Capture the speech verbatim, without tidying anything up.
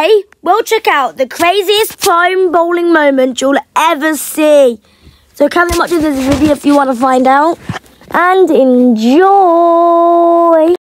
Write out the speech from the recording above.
today, we'll check out the craziest prime bowling moment you'll ever see. So come and watch this video if you want to find out. And enjoy!